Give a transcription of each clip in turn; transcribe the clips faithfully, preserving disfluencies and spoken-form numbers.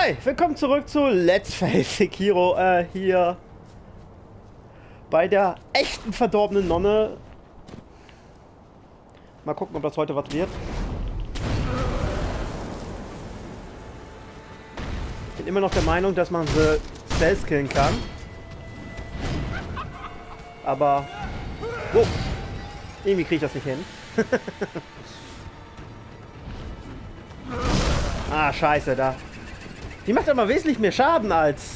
Hi, willkommen zurück zu Let's Play Sekiro, äh, hier bei der echten verdorbenen Nonne. Mal gucken, ob das heute was wird. Ich bin immer noch der Meinung, dass man sie stealth killen kann. Aber, oh, irgendwie kriege ich das nicht hin. Ah, scheiße, da. Die macht aber wesentlich mehr Schaden als...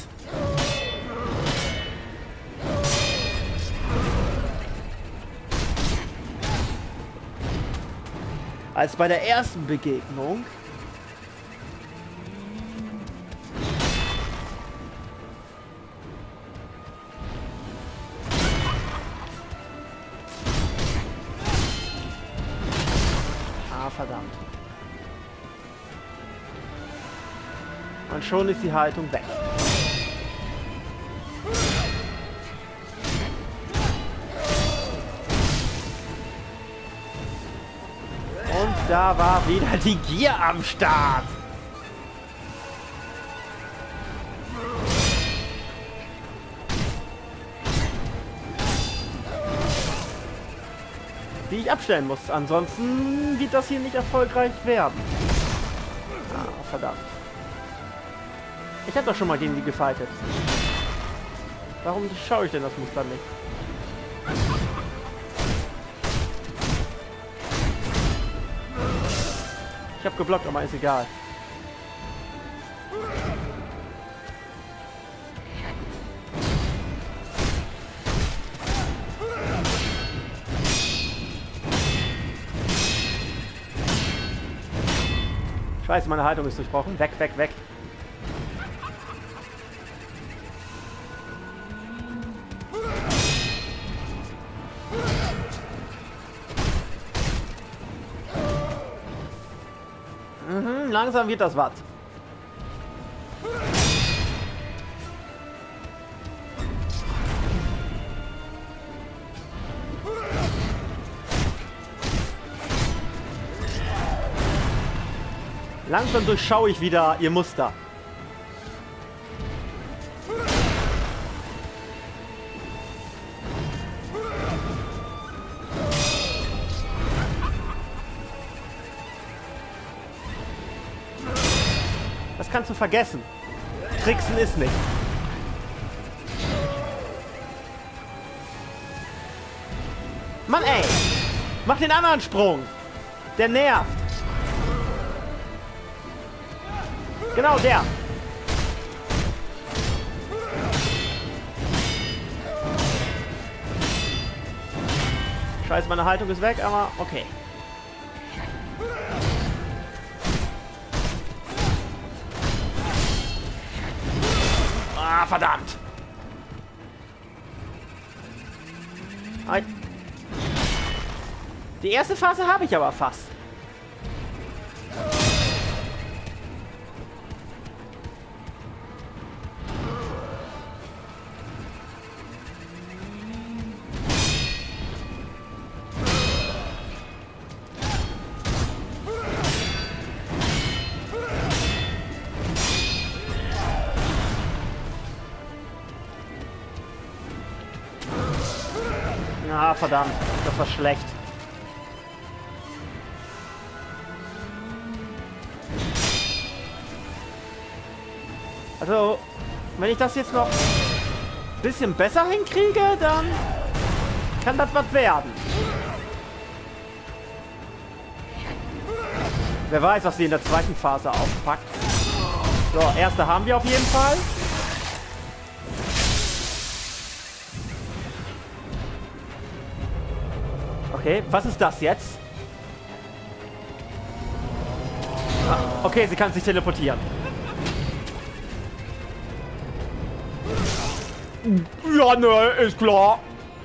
als bei der ersten Begegnung. Ah, verdammt. Und schon ist die Haltung weg. Und da war wieder die Gier am Start. Die ich abstellen muss. Ansonsten wird das hier nicht erfolgreich werden. Ah, verdammt. Ich habe doch schon mal gegen die gefightet. Warum schaue ich denn das Muster nicht? Ich habe geblockt, aber ist egal. Scheiße, meine Haltung ist durchbrochen. Weg, weg, weg. Mhm, langsam wird das was. Langsam durchschaue ich wieder ihr Muster. Das kannst du vergessen. Tricksen ist nicht. Mann, ey! Mach den anderen Sprung! Der nervt! Genau, der! Scheiße, meine Haltung ist weg, aber okay. Ah, verdammt! Die erste Phase habe ich aber fast. Ah, verdammt. Das war schlecht. Also, wenn ich das jetzt noch ein bisschen besser hinkriege, dann kann das was werden. Wer weiß, was sie in der zweiten Phase aufpackt. So, erste haben wir auf jeden Fall. Okay, was ist das jetzt? Ah, okay, sie kann sich teleportieren. Ja, ne, ist klar.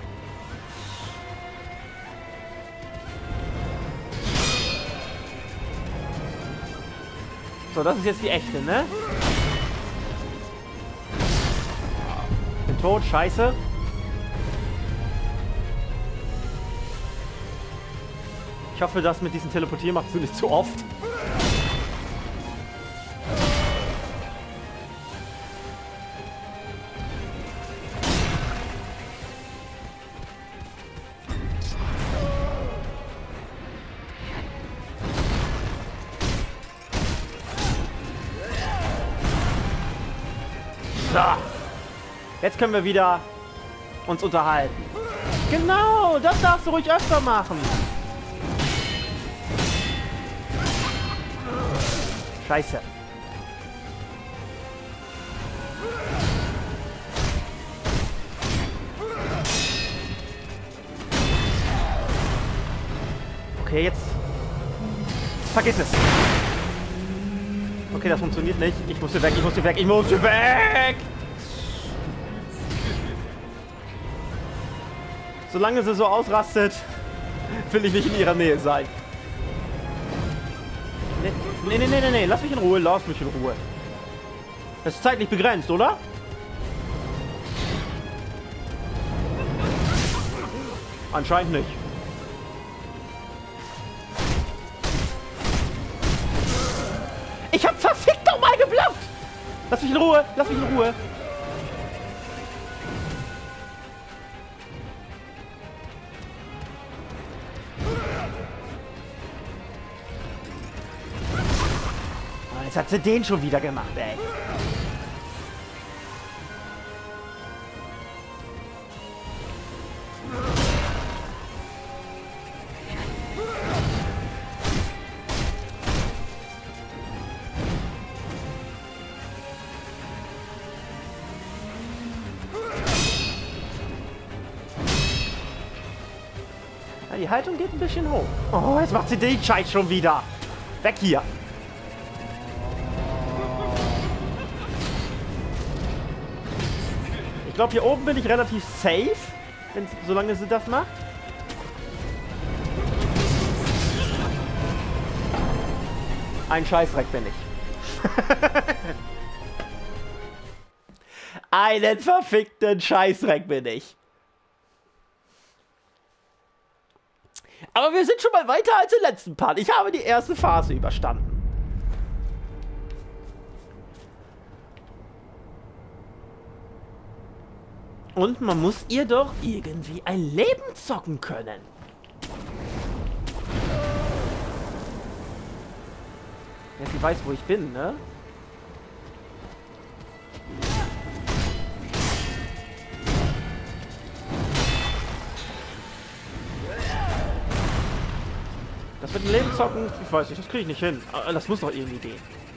So, das ist jetzt die echte, ne? Bin tot, scheiße. Ich hoffe, das mit diesem Teleportieren machst du nicht zu oft. So. Jetzt können wir wieder uns unterhalten. Genau, das darfst du ruhig öfter machen. Scheiße. Okay, jetzt... Vergiss es. Okay, das funktioniert nicht. Ich muss hier weg, ich muss hier weg, ich muss hier weg! Solange sie so ausrastet, will ich nicht in ihrer Nähe sein. Nee, nee, nee, nee, nee, nee. Lass mich in Ruhe, lass mich in Ruhe. Das ist zeitlich begrenzt, oder? Anscheinend nicht. Ich hab verfickt nochmal geblockt! Lass mich in Ruhe, lass mich in Ruhe. Jetzt hat sie den schon wieder gemacht, ey. Ja, die Haltung geht ein bisschen hoch. Oh, jetzt macht sie den Scheiß schon wieder. Weg hier. Ich glaube, hier oben bin ich relativ safe, wenn, solange sie das macht. Ein Scheißdreck bin ich. Einen verfickten Scheißdreck bin ich. Aber wir sind schon mal weiter als im letzten Part. Ich habe die erste Phase überstanden. Und man muss ihr doch irgendwie ein Leben zocken können. Ja, sie weiß, wo ich bin, ne? Das mit dem Leben zocken, ich weiß nicht, das kriege ich nicht hin. Aber das muss doch irgendwie gehen.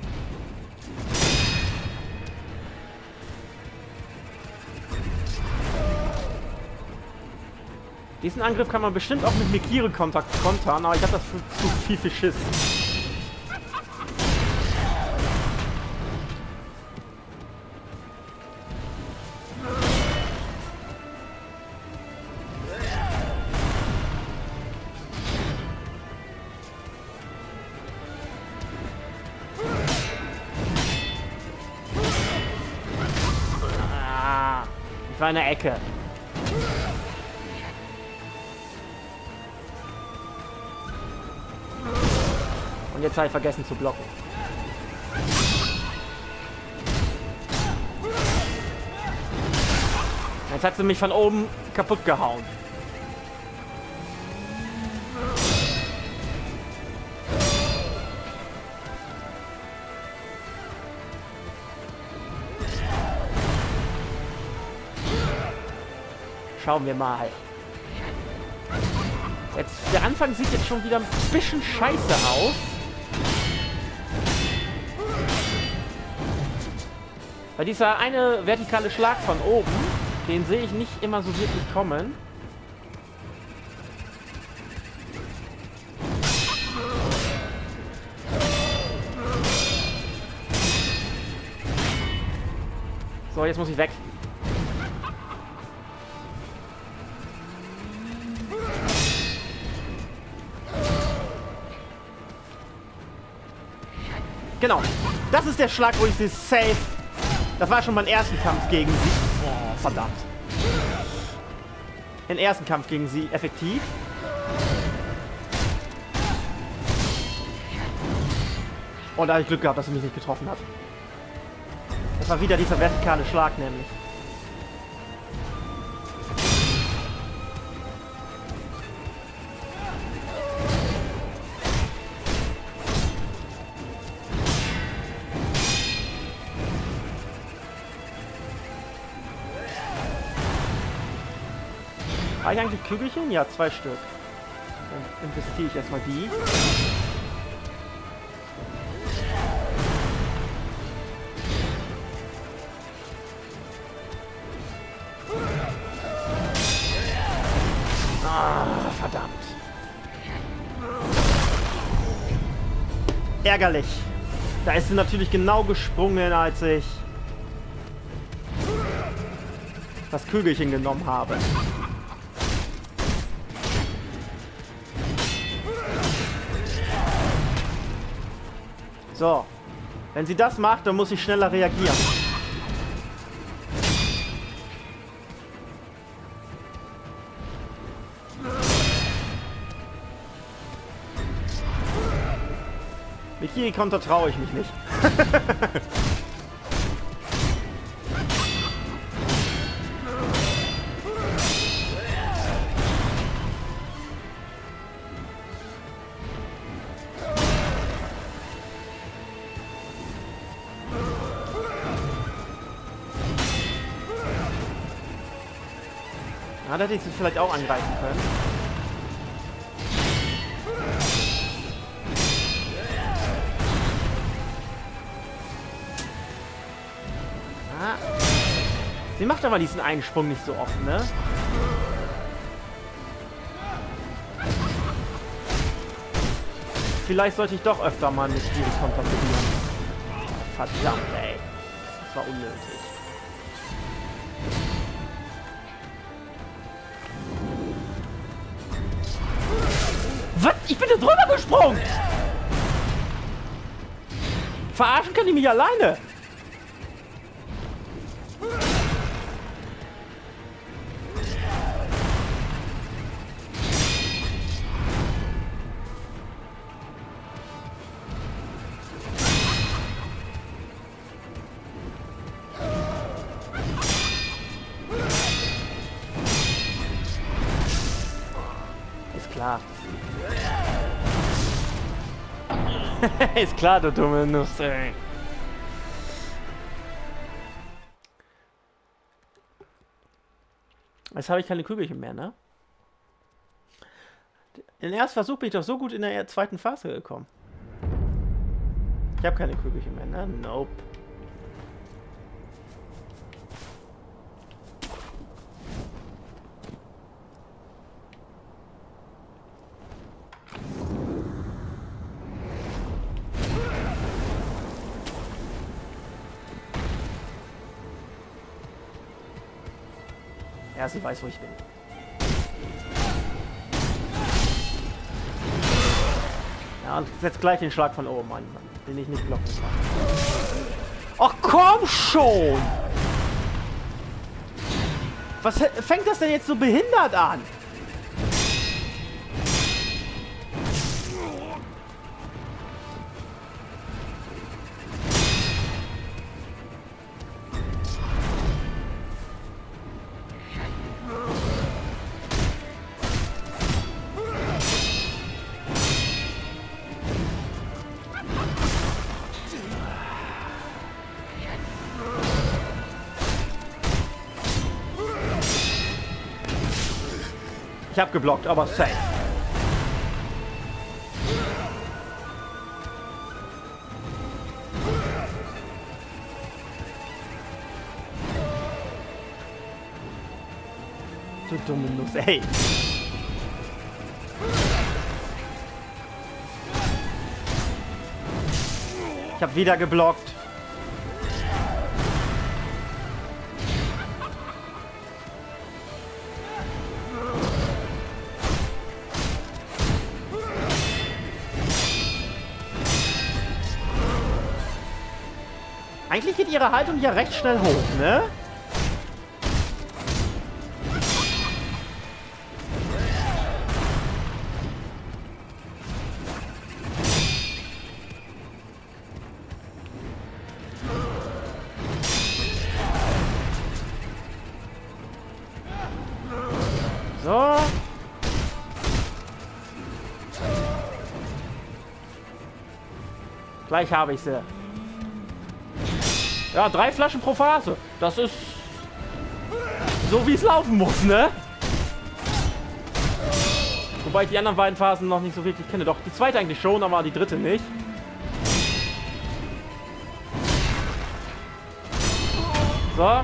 Diesen Angriff kann man bestimmt auch mit Mikiri kontern, aber ich habe das für zu viel für Schiss. Ah, ich war in der Ecke. Und jetzt habe ich vergessen zu blocken. Jetzt hat sie mich von oben kaputt gehauen. Schauen wir mal. Jetzt, der Anfang sieht jetzt schon wieder ein bisschen scheiße aus. Weil dieser eine vertikale Schlag von oben, den sehe ich nicht immer so wirklich kommen. So, jetzt muss ich weg. Genau. Das ist der Schlag, wo ich sie safe... Das war schon mein ersten Kampf gegen sie. Oh, verdammt. Den ersten Kampf gegen sie effektiv. Und da habe ich Glück gehabt, dass sie mich nicht getroffen hat. Das war wieder dieser vertikale Schlag nämlich. Habe ich eigentlich Kügelchen? Ja, zwei Stück. Dann investiere ich erstmal die. Ah, verdammt. Ärgerlich. Da ist sie natürlich genau gesprungen, als ich das Kügelchen genommen habe. So. Wenn sie das macht, dann muss ich schneller reagieren. Mit Kiri-Konter traue ich mich nicht. Na, da hätte ich sie vielleicht auch angreifen können. Ah. Sie macht aber diesen einen Sprung nicht so oft, ne? Vielleicht sollte ich doch öfter mal mit Kiri-Konter probieren. Oh, verdammt, ey. Das war unnötig. Was? Ich bin da drüber gesprungen! Verarschen kann ich mich alleine! Ist klar. Ist klar, du dumme Nuss, ey. Jetzt habe ich keine Kügelchen mehr, ne? In den ersten Versuch bin ich doch so gut in der zweiten Phase gekommen. Ich habe keine Kügelchen mehr, ne? Nope. Ja, sie weiß, wo ich bin. Ja, und setzt gleich den Schlag von oben an, den ich nicht blocken kann. Ach komm schon! Was fängt das denn jetzt so behindert an? Ich hab geblockt, aber safe. Du dumme Nuss, ey. Ich hab wieder geblockt. Eigentlich geht ihre Haltung ja recht schnell hoch, ne? So. Gleich habe ich sie. Ja, drei Flaschen pro Phase. Das ist so, wie es laufen muss, ne? Wobei ich die anderen beiden Phasen noch nicht so wirklich kenne. Doch, die zweite eigentlich schon, aber die dritte nicht. So.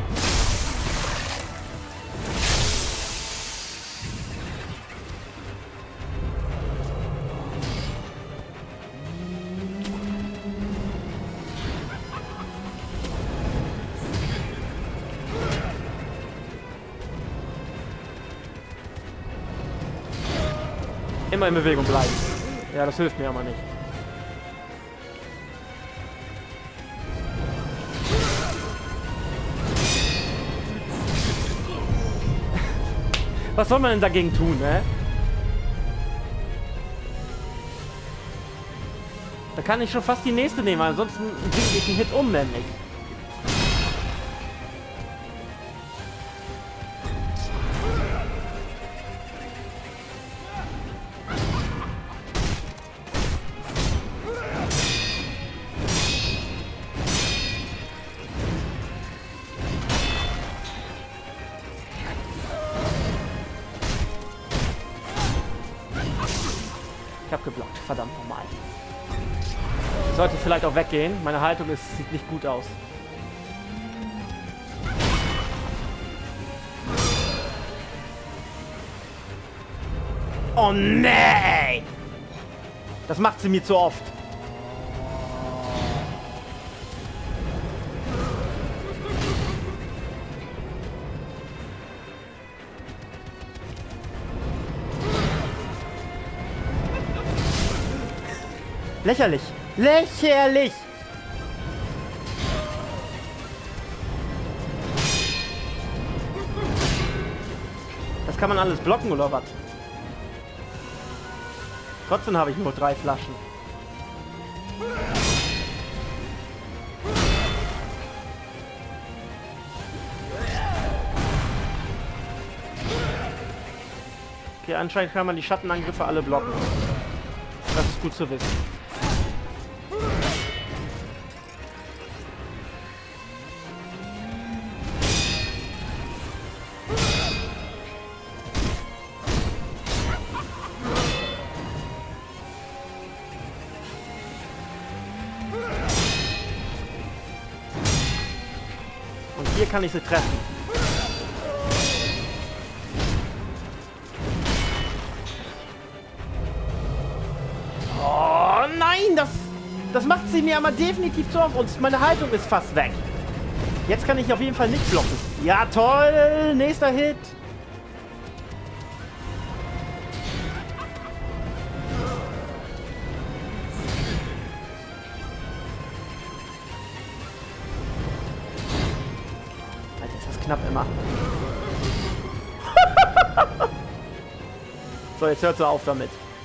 Immer in Bewegung bleiben. Ja, das hilft mir aber nicht. Was soll man denn dagegen tun, ne? Da kann ich schon fast die nächste nehmen, ansonsten bringe ich einen Hit um, nämlich. Ich hab geblockt, verdammt nochmal. Ich sollte vielleicht auch weggehen. Meine Haltung ist, sieht nicht gut aus. Oh nee! Das macht sie mir zu oft. Lächerlich. Lächerlich. Das kann man alles blocken, oder was? Trotzdem habe ich nur drei Flaschen. Okay, anscheinend kann man die Schattenangriffe alle blocken. Das ist gut zu wissen. Und hier kann ich sie treffen. Oh nein, das, das macht sie mir aber definitiv zu oft und meine Haltung ist fast weg. Jetzt kann ich auf jeden Fall nicht blocken. Ja toll, nächster Hit. Alter, ist das knapp immer. So, jetzt hört sie auf damit.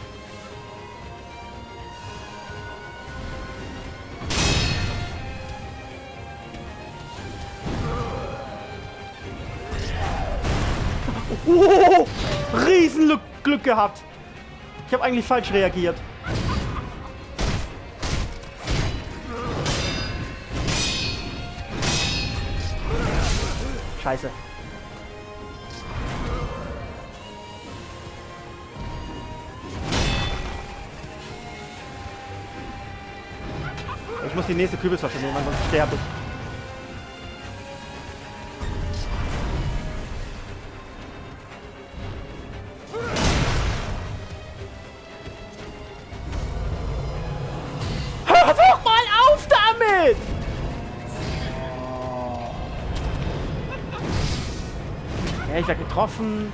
Oh, Riesenglück Glück gehabt. Ich habe eigentlich falsch reagiert. Scheiße. Ich muss die nächste Kürbisflasche nehmen, sonst sterbe ich. Ja, ich werde getroffen.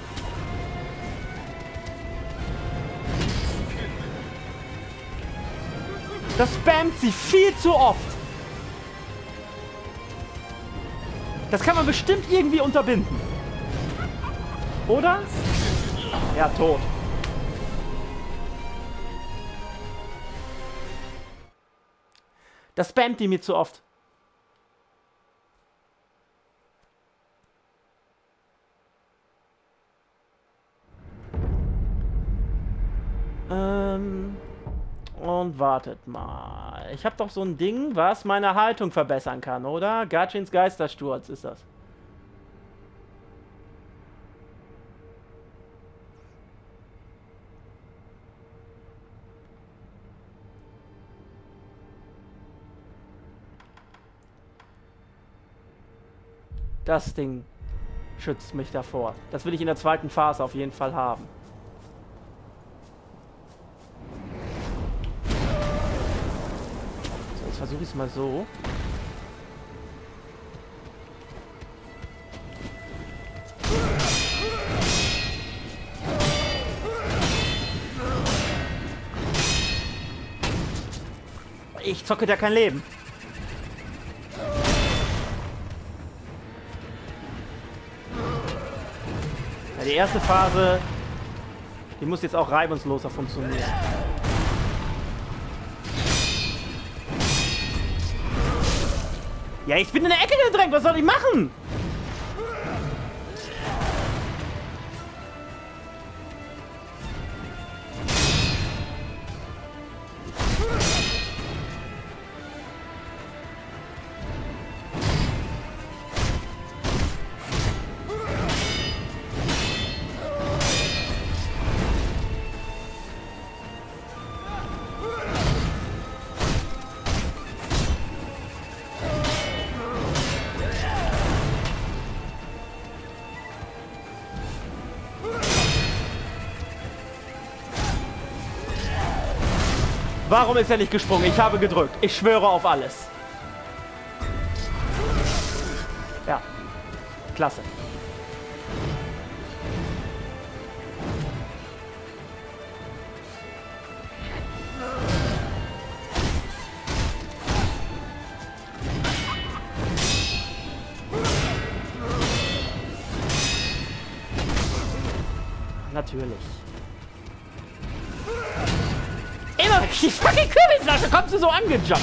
Das spammt sie viel zu oft. Das kann man bestimmt irgendwie unterbinden. Oder? Ja, tot. Das spammt die mir zu oft. Ähm, und wartet mal. Ich habe doch so ein Ding, was meine Haltung verbessern kann, oder? Gatchins Geistersturz ist das. Das Ding schützt mich davor. Das will ich in der zweiten Phase auf jeden Fall haben. So, jetzt versuche ich es mal so. Ich zocke da kein Leben. Ja, die erste Phase, die muss jetzt auch reibungsloser funktionieren. Ja, ich bin in der Ecke gedrängt, was soll ich machen? Warum ist er nicht gesprungen? Ich habe gedrückt. Ich schwöre auf alles. Ja. Klasse. Natürlich. Immer wenn die fucking Kürbislasche kommst du so angejumpt.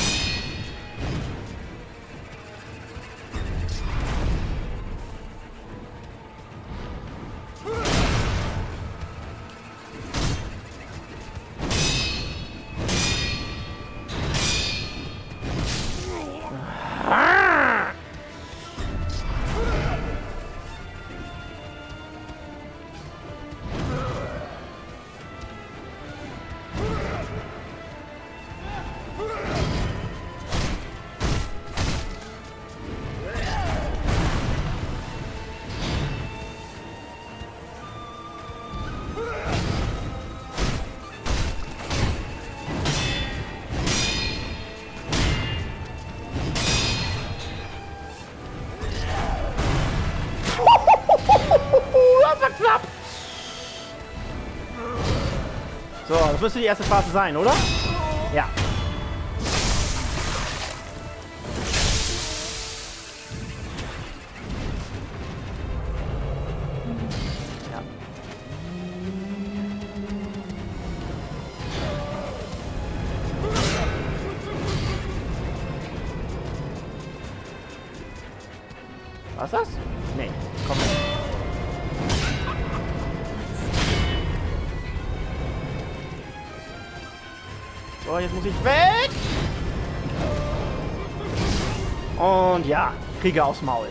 Knapp. So, das müsste die erste Phase sein, oder? Ja. Ja. Was ist das? Nee, komm mit. So, jetzt muss ich weg. Und ja, Krieger aufs Maul.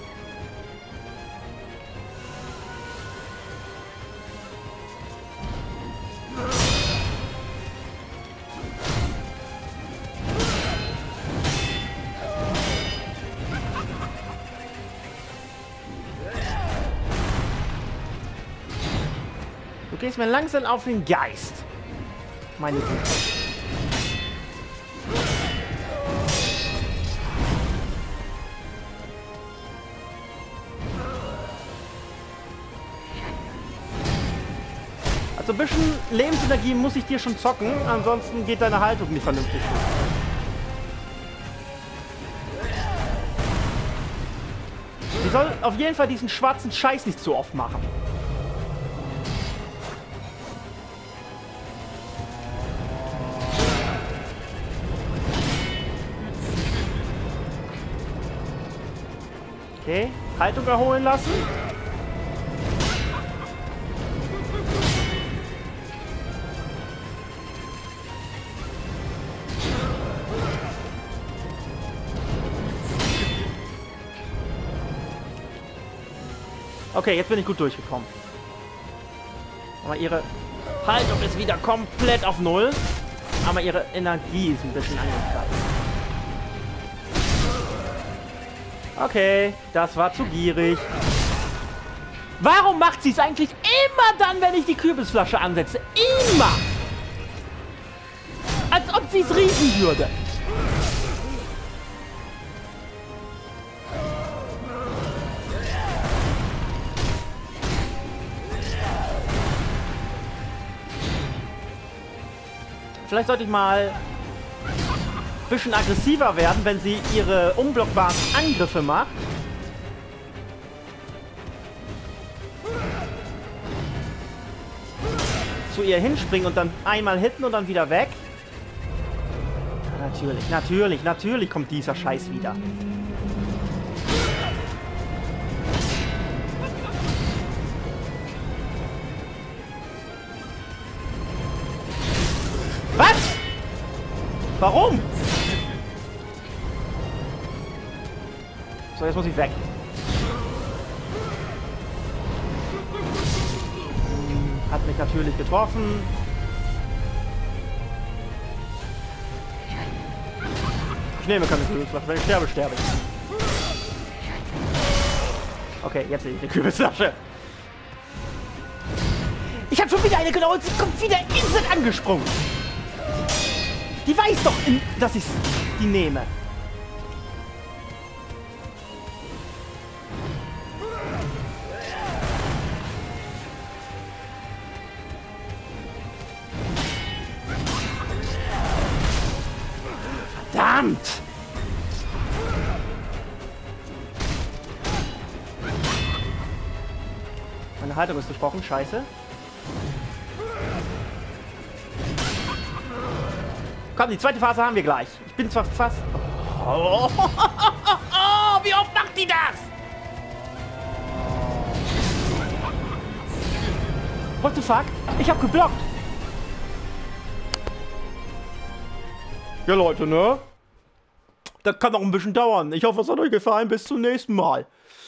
Du gehst mir langsam auf den Geist. Meine Güte. Also ein bisschen Lebensenergie muss ich dir schon zocken, ansonsten geht deine Haltung nicht vernünftig. Sie soll auf jeden Fall diesen schwarzen Scheiß nicht zu oft machen. Okay, Haltung erholen lassen. Okay, jetzt bin ich gut durchgekommen. Aber ihre Haltung ist wieder komplett auf Null. Aber ihre Energie ist ein bisschen angekratzt. Okay, das war zu gierig. Warum macht sie es eigentlich immer dann, wenn ich die Kürbisflasche ansetze? Immer! Als ob sie es riechen würde. Vielleicht sollte ich mal ein bisschen aggressiver werden, wenn sie ihre unblockbaren Angriffe macht. Zu ihr hinspringen und dann einmal hitten und dann wieder weg. Ja, natürlich, natürlich, natürlich kommt dieser Scheiß wieder. Was? Warum? So, jetzt muss ich weg. Hat mich natürlich getroffen. Ich nehme keine Kürbisflasche. Wenn ich sterbe, sterbe ich. Okay, jetzt nehme ich eine Kürbisflasche. Ich habe schon wieder eine genommen und sie kommt wieder instant angesprungen. Die weiß doch, dass ich die nehme. Verdammt! Meine Haltung ist durchbrochen, scheiße. Komm, die zweite Phase haben wir gleich. Ich bin zwar fast... Oh, wie oft macht die das? What the fuck? Ich hab geblockt. Ja, Leute, ne? Das kann noch ein bisschen dauern. Ich hoffe, es hat euch gefallen. Bis zum nächsten Mal.